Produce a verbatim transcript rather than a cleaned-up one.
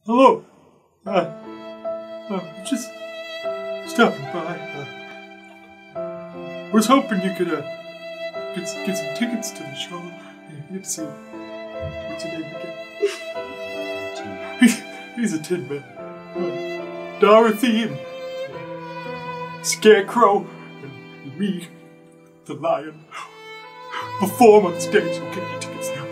Hello. Uh, uh, just stopping by. Uh, was hoping you could uh, get, get some tickets to the show. You'd see. What's your name again? He's a tin man. Uh, Dorothy and Scarecrow and me, the lion, perform on stage. So get your tickets now.